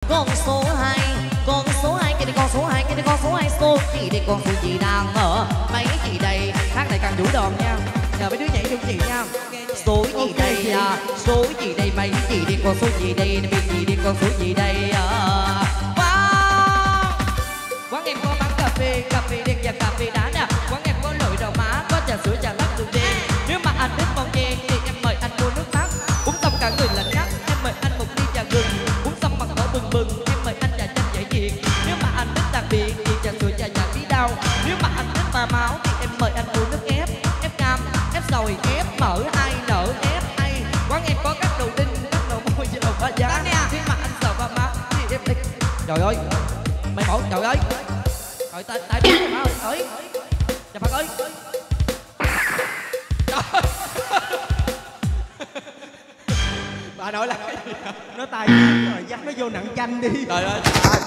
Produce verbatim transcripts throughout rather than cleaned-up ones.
con số hai, con số hai kia đi con số hai kia đi con số hai số gì đi con số gì đang ở mấy chị đây khác này càng chủ đòn nha, nhờ mấy đứa nhảy chung chị nha. Số gì đây à, số gì đây mấy chị đi con số gì đây mấy chị đi con số gì đây à. Wow. Quán em có bán cà phê, cà phê đen và cà phê đá nè. Quán em có lội đầu má, có trà sữa trà lắc đường đen. Nếu mà anh thích món đen thì em mời anh mua nước mát. Uống xong cả người lạnh ngắt, em mời anh một ly trà gừng. Uống xong mặt đỏ bừng bừng, em mời anh trà chanh giải nhiệt. Nếu mà anh thích đặc biệt thì trà sữa trà nhạt tí đau. Nếu mà anh thích pha máu thì em mời anh uống nước ép, ép cam, ép sồi, ép mỡ, ai nở ép hay. Quán em có các đồ đinh, các đồ môi và đồ ba giá. Nếu mà anh sợ pha máu thì em thích. Trời ơi, mày bảo trời ơi. Trời tại tại biết mà ơi. Chà Phật ơi. Bà nói là cái gì? Nó tài rồi dắt nó vô nặng chanh đi. Trời ơi.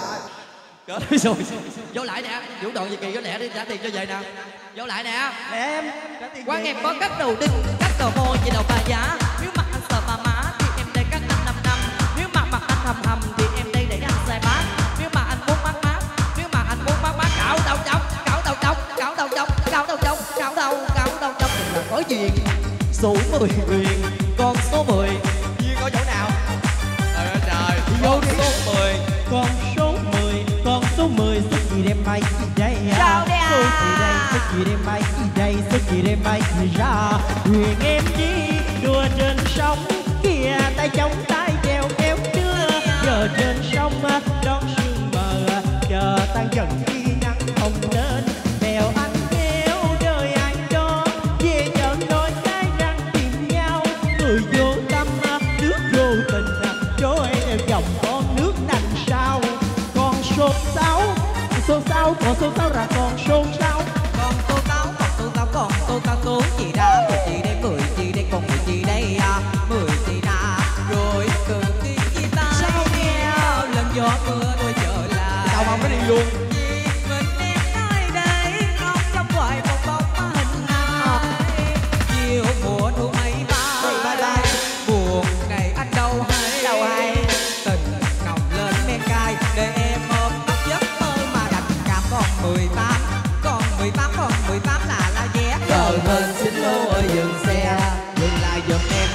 Cỡ rồi, rồi. Vô lại nè, vũ đoạn gì kỳ có lẹ đi trả tiền cho về nè. Vô lại nè. Để em trả tiền. Quán em có các đồ đinh, các đồ môi và đồ ba giá. Nếu mà anh sợ bà má thì em đây các anh năm năm. Nếu mà mặt anh hầm hầm thì em đây để anh xài bát. Nếu mà anh muốn mát mát, nếu mà anh muốn mát mát cạo đầu chọc, cạo đầu chọc, cạo đầu chọc, cạo đầu chọc, cạo đầu, cạo đầu chọc là có duyên. Số mười huyền, con số mười. Duyên ở chỗ nào? Trời ơi trời. Vô đi. Số mười. Con số mười, con số mười số gì đem bay gì đây? Sao đây à? Số gì đây, số gì đem bay gì đây? Số gì đem bay gì ra? Huyền em đi đùa trên sông kia, tay chống tay chèo kéo đưa. Giờ trên sông đón sương mờ, chờ tan dần khi nắng không lên. Bèo anh kéo đời anh cho về chợ đôi cái răng tìm nhau. Người vô tâm nước vô tình trôi theo dòng con nước đành sao. Con số sáu, số sáu, con số sáu là con số sáu. Con số sáu, con số sáu, con số sáu số gì đã? Mười gì đây, mười gì đây, con mười gì đây à? Mười gì đã? Rồi từ khi chia tay sao nghèo lần gió mưa tôi trở lại. Sao mà không có đi luôn? Vì mình em nơi đây không trong hoài một bóng ma hình ai. Chiều mùa thu mây bay, buồn ngày anh đâu hay. Đâu hay. Tình ngọc lên men cay để em ôm bắt giấc mơ mà đành cảm. Còn mười tám, còn mười tám, còn mười tám là la vé. Cờ bên xin lô ơi dừng xe, dừng lại giùm em.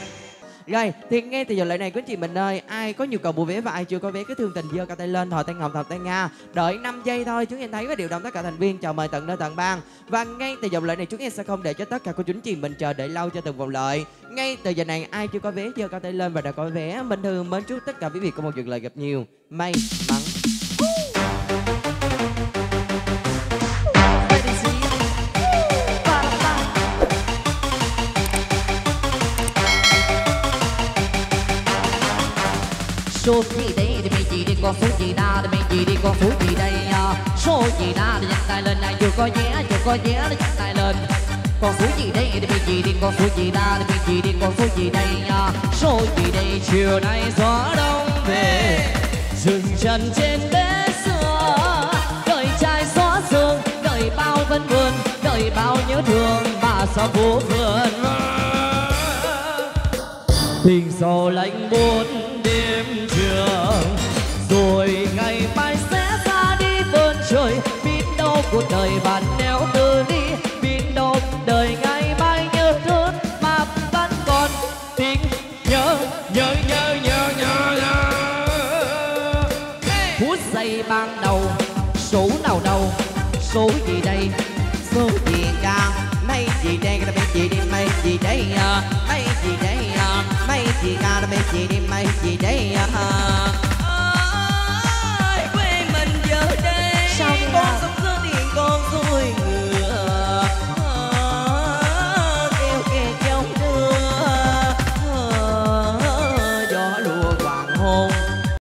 Rồi, thì ngay từ giờ lại này quý anh chị mình ơi, ai có nhu cầu mua vé và ai chưa có vé cứ thương tình giơ cao tay lên, thò tay ngọc, thò tay nga. Đợi năm giây thôi, chúng em thấy và điều động tất cả thành viên chào mời tận nơi tận bang. Và ngay từ vòng lợi này chúng em sẽ không để cho tất cả cô chú anh chị mình chờ đợi lâu cho từng vòng lợi. Ngay từ giờ này ai chưa có vé giơ cao tay lên và đã có vé. Mình thường mến chúc tất cả quý vị có một duyệt lợi gặp nhiều may mắn. Số gì đây thì mình chỉ đi con số gì đa thì mình chỉ đi con số gì đây à. Số gì đa thì nhặt tay lên này vừa có vé vừa có vé thì nhặt tay lên. Con số gì đây thì mình chỉ đi con số gì đa thì mình chỉ đi con số gì đây à. Số gì đây chiều nay gió đông về dừng chân trên bể xưa. Đời trai xóa sương đời bao vân vườn đời bao nhớ thương mà sao phố vườn. Tình sầu lạnh buốt đêm trường rồi ngày mai sẽ ra đi vươn trời. Biết đâu cuộc đời bạn neo từ đi, biết đâu đời ngày mai nhớ thương mà vẫn còn tình nhớ nhớ nhớ nhớ nhớ nhớ. Phút giây ban đầu số nào đâu, số gì đây, số gì ca, mấy gì đây, mấy gì đi, mấy gì đây, mấy gì đây, mấy gì ca, mấy gì đi, mấy gì đây.